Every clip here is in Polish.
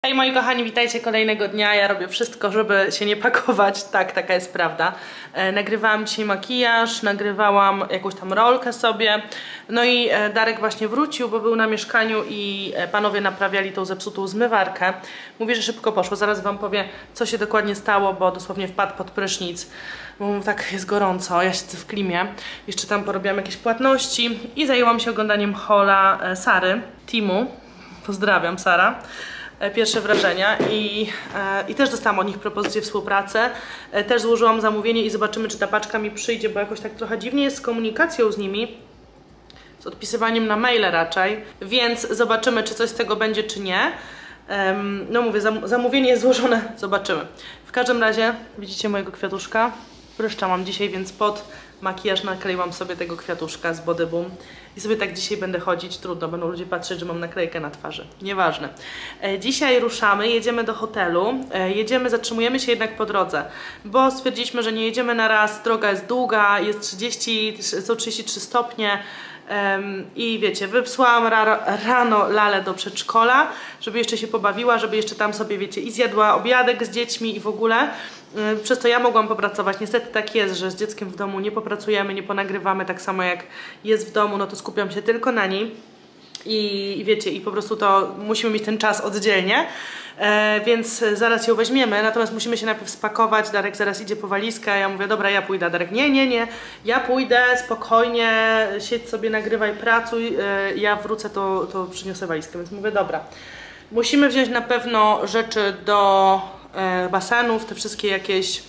Hej moi kochani, witajcie kolejnego dnia. Ja robię wszystko, żeby się nie pakować. Tak, taka jest prawda. Nagrywałam dzisiaj makijaż, nagrywałam jakąś tam rolkę sobie. No i Darek właśnie wrócił, bo był na mieszkaniu i panowie naprawiali tą zepsutą zmywarkę. Mówi, że szybko poszło. Zaraz wam powiem, co się dokładnie stało, bo dosłownie wpadł pod prysznic. Bo tak jest gorąco, ja siedzę w klimie. Jeszcze tam porobiłam jakieś płatności i zajęłam się oglądaniem haula Sary, Timu. Pozdrawiam, Sara. Pierwsze wrażenia i też dostałam od nich propozycję współpracy. Też złożyłam zamówienie i zobaczymy, czy ta paczka mi przyjdzie, bo jakoś tak trochę dziwnie jest z komunikacją z nimi, z odpisywaniem na maile raczej, więc zobaczymy, czy coś z tego będzie, czy nie. No mówię, zamówienie jest złożone, zobaczymy. W każdym razie widzicie mojego kwiatuszka. Pryszcza mam dzisiaj, więc pod makijaż nakleiłam sobie tego kwiatuszka z Body Boom. I sobie tak dzisiaj będę chodzić, trudno, będą ludzie patrzeć, że mam naklejkę na twarzy. Nieważne. Dzisiaj ruszamy, jedziemy do hotelu, zatrzymujemy się jednak po drodze, bo stwierdziliśmy, że nie jedziemy na raz, droga jest długa, są 33 stopnie. I wiecie, wysłałam rano Lalę do przedszkola, żeby jeszcze się pobawiła, żeby jeszcze tam sobie, wiecie, i zjadła obiadek z dziećmi i w ogóle. Przez to ja mogłam popracować. Niestety tak jest, że z dzieckiem w domu nie popracujemy, nie ponagrywamy tak samo jak jest w domu, no to skupiam się tylko na niej. I wiecie, i po prostu to musimy mieć ten czas oddzielnie, więc zaraz ją weźmiemy, natomiast musimy się najpierw spakować. Darek zaraz idzie po walizkę, ja mówię, dobra, ja pójdę. Darek, nie, ja pójdę, spokojnie, siedź sobie, nagrywaj, pracuj, ja wrócę, to przyniosę walizkę, więc mówię, dobra. Musimy wziąć na pewno rzeczy do basenów, te wszystkie jakieś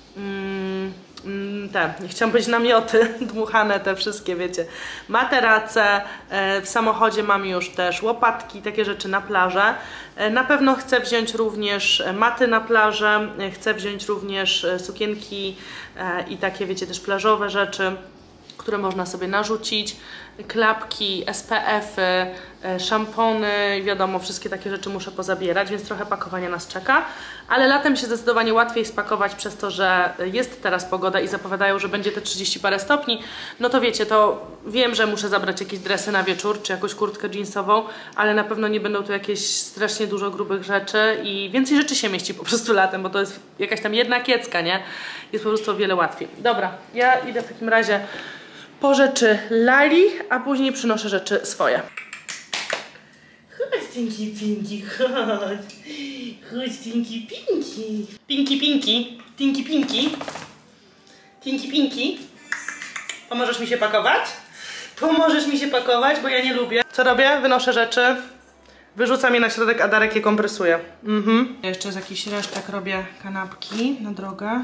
nie chciałam powiedzieć namioty, dmuchane te wszystkie, wiecie, materace. W samochodzie mam już też łopatki, takie rzeczy na plażę. Na pewno chcę wziąć również maty na plażę, chcę wziąć również sukienki i takie, wiecie, też plażowe rzeczy, które można sobie narzucić, klapki, SPF-y, szampony, wiadomo, wszystkie takie rzeczy muszę pozabierać, więc trochę pakowania nas czeka, ale latem się zdecydowanie łatwiej spakować przez to, że jest teraz pogoda i zapowiadają, że będzie te 30 parę stopni, no to wiecie, to wiem, że muszę zabrać jakieś dresy na wieczór, czy jakąś kurtkę jeansową, ale na pewno nie będą tu jakieś strasznie dużo grubych rzeczy i więcej rzeczy się mieści po prostu latem, bo to jest jakaś tam jedna kiecka, nie? Jest po prostu o wiele łatwiej. Dobra, ja idę w takim razie po rzeczy Lali, a później przynoszę rzeczy swoje. Chodź, Tinky Pinky, chodź. Chodź, Tinky Pinky. Pinky Pinky. Tinky Pinky. Tinky Pinky. Pomożesz mi się pakować? Pomożesz mi się pakować, bo ja nie lubię. Co robię? Wynoszę rzeczy. Wyrzucam je na środek, a Darek je kompresuje. Jeszcze z jakichś resztek robię kanapki na drogę.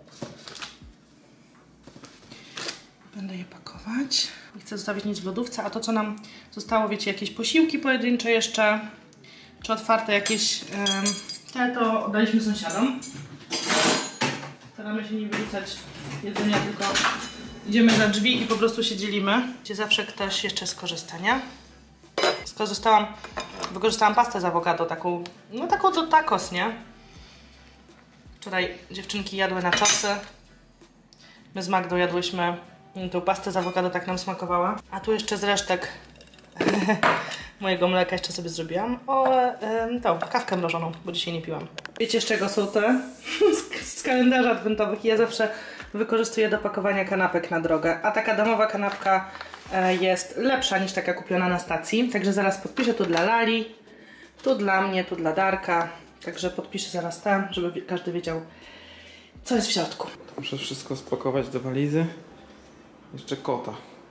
Będę je pakować. Nie chcę zostawić nic w lodówce, a to co nam zostało, wiecie, jakieś posiłki pojedyncze jeszcze, czy otwarte jakieś, te to oddaliśmy sąsiadom. Staramy się nie wyrzucać jedzenia, tylko idziemy za drzwi i po prostu się dzielimy. Gdzie zawsze ktoś jeszcze skorzysta, nie? Wykorzystałam pastę z awokado, taką, no taką do tacos, nie? Wczoraj dziewczynki jadły na czasy. My z Magdą jadłyśmy tą pastę z awokado, tak nam smakowała. A tu jeszcze z resztek mojego mleka jeszcze sobie zrobiłam tą kawkę mrożoną, bo dzisiaj nie piłam. Wiecie, z czego są te? Z kalendarza adwentowych. Ja zawsze wykorzystuję do pakowania kanapek na drogę. A taka domowa kanapka jest lepsza niż taka kupiona na stacji. Także zaraz podpiszę tu dla Lali, tu dla mnie, tu dla Darka. Także podpiszę zaraz tam, żeby każdy wiedział, co jest w środku. Muszę wszystko spakować do walizy. Jeszcze kota.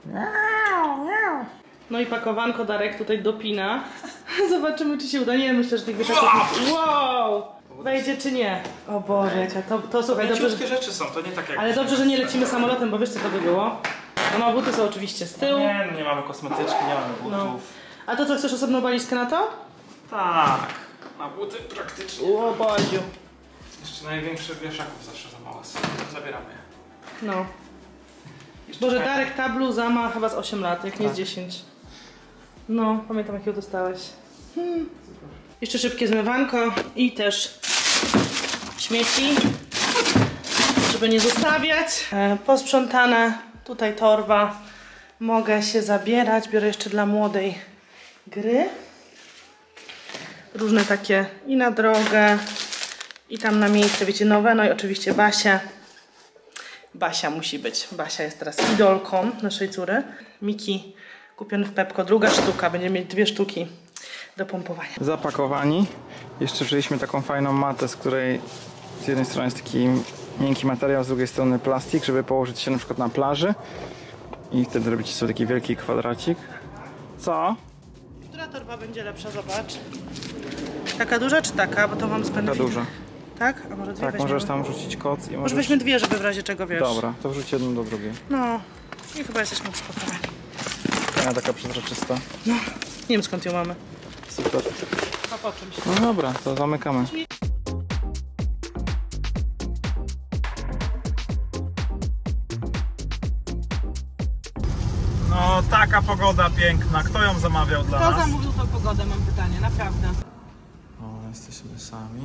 No i pakowanko Darek tutaj dopina. Zobaczymy, czy się uda. Nie, myślę, że tych wieszaków... Wow! Wejdzie czy nie? O Boże, jaka to słuchaj, dobrze, że... rzeczy są, to nie tak jak... Ale dobrze, że nie lecimy samolotem, bo wiesz, co to by było? No, buty są oczywiście z tyłu. Nie mamy kosmetyczki, nie mamy butów. No. A to co, chcesz osobną walizkę na to? Tak, na buty praktycznie. O Boziu. Jeszcze największy wieszaków zawsze za małe są. Zabieramy je. No. Boże, Darek, ta bluza ma chyba z 8 lat, jak nie z 10. No, pamiętam, jak ją dostałeś. Jeszcze szybkie zmywanko i też śmieci, żeby nie zostawiać. Posprzątane, tutaj torba. Mogę się zabierać, biorę jeszcze dla młodej gry. różne takie i na drogę, i tam na miejsce, wiecie, nowe. No i oczywiście Basia. Basia musi być. Basia jest teraz idolką naszej córy. Miki kupiony w Pepko. Druga sztuka. Będziemy mieć 2 sztuki do pompowania. Zapakowani. Jeszcze wzięliśmy taką fajną matę, z której z jednej strony jest taki miękki materiał, z drugiej strony plastik, żeby położyć się na przykład na plaży i wtedy robicie sobie taki wielki kwadracik. Co? Która torba będzie lepsza? Zobacz. Taka duża czy taka? Bo to mam z Taka duża. Tak? A może 2 Tak, weźmiemy? możesz tam wrzucić koc i Może możesz... weźmy 2, żeby w razie czego, wiesz. Dobra, to wrzuć jedną do drugiej. No. I chyba jesteśmy spokojni. Fajna taka przezroczysta. No. Nie wiem skąd ją mamy. Super. A po czymś. No dobra, to zamykamy. No taka pogoda piękna. Kto ją zamawiał dla Kto nas? zamówił tą pogodę, mam pytanie, naprawdę. O, jesteśmy sami.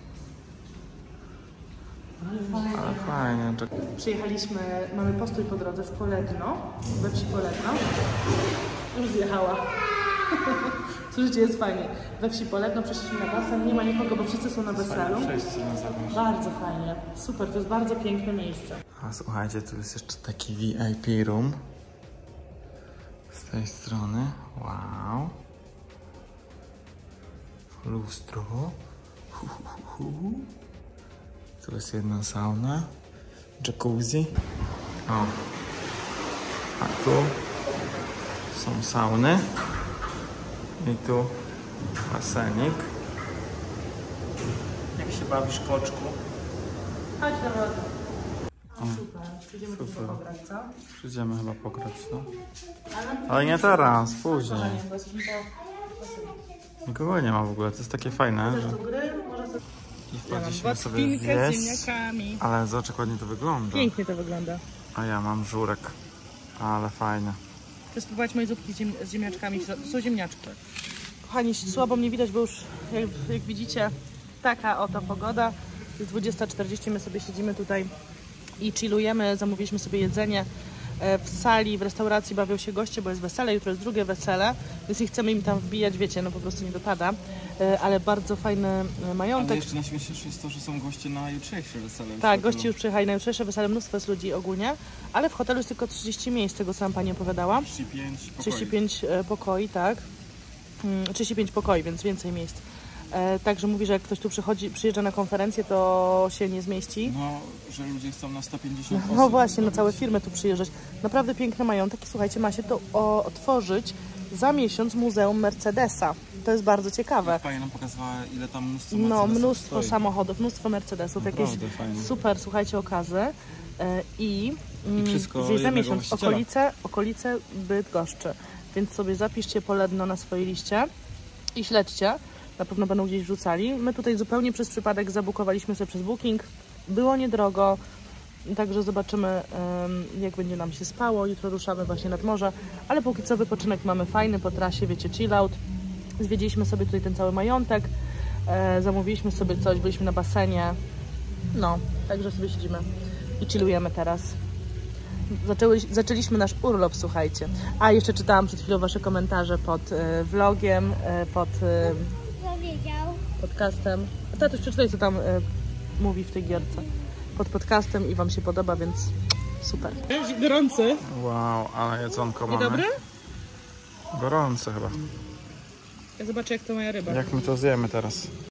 Ale fajnie. Przyjechaliśmy, mamy postój po drodze w Poledno, we wsi Poledno. Już zjechała. Słuchajcie, jest fajnie. We wsi Poledno przeszliśmy na basen, nie ma nikogo, bo wszyscy są na weselu. Bardzo fajnie. Super, to jest bardzo piękne miejsce. A słuchajcie, tu jest jeszcze taki VIP room. Z tej strony. Wow. Lustro. Tu jest jedna sauna. Jacuzzi. O. A tu są sauny. I tu basenik. Jak się bawisz, koczku? Chodź do wody. Super, przyjdziemy tu Super. pograć, co? Przyjdziemy chyba pograć, no. Ale nie teraz, później. Bo jesteśmy Nikogo nie ma w ogóle, to jest takie fajne, że... po gry, może sobie... I wchodziliśmy sobie Wodkinkę z zjeść. ziemniakami. Ale zobacz, jak ładnie to wygląda. Pięknie to wygląda. A ja mam żurek. Ale fajne. Chcę spróbować moje zupki z ziemniaczkami. To są ziemniaczki. Kochani, słabo mnie widać, bo już jak widzicie, taka oto pogoda. Jest 20:40, my sobie siedzimy tutaj i chillujemy. Zamówiliśmy sobie jedzenie. W sali, w restauracji bawią się goście, bo jest wesele, jutro jest drugie wesele, więc nie chcemy im tam wbijać, wiecie, no po prostu nie dopada. Ale bardzo fajny majątek. Ale jeszcze najśmieszniejsze jest to, że są goście na jutrzejsze wesele. Tak, goście już przyjechali na jutrzejsze wesele, mnóstwo jest ludzi ogólnie, ale w hotelu jest tylko 30 miejsc, tego co nam pani opowiadała. 35 pokoi, tak. 35 pokoi, więc więcej miejsc. Także mówi, że jak ktoś tu przyjeżdża na konferencję, to się nie zmieści. No, że ludzie chcą na 150 osób. No właśnie, na całe firmy tu przyjeżdżać. Naprawdę piękne majątek i słuchajcie, ma się to otworzyć za miesiąc Muzeum Mercedesa. To jest bardzo ciekawe. Fajnie nam pokazywała, ile tam mnóstwo No, Mercedesów mnóstwo stoi. samochodów, mnóstwo Mercedesów, jakieś fajnie. super, słuchajcie, okazy. I wszystko gdzieś za jednego miesiąc właściciela. okolice Bydgoszczy. Więc sobie zapiszcie Poledno na swojej liście i śledźcie. Na pewno będą gdzieś wrzucali. My tutaj zupełnie przez przypadek zabukowaliśmy sobie przez Booking. Było niedrogo, także zobaczymy, jak będzie nam się spało. Jutro ruszamy właśnie nad morze, ale póki co wypoczynek mamy fajny po trasie, wiecie, chill out. Zwiedziliśmy sobie tutaj ten cały majątek, zamówiliśmy sobie coś, byliśmy na basenie. No, także sobie siedzimy i chillujemy teraz. Zaczęliśmy nasz urlop, słuchajcie. A jeszcze czytałam przed chwilą wasze komentarze pod vlogiem, pod podcastem. Tatuś, przeczytaj, co tam mówi w tej gierce. Pod podcastem i wam się podoba, więc super. Gorący. Wow, ale jedzonko mamy. Dobry? Gorące chyba. Ja zobaczę, jak to moja ryba. Jak my to zjemy teraz?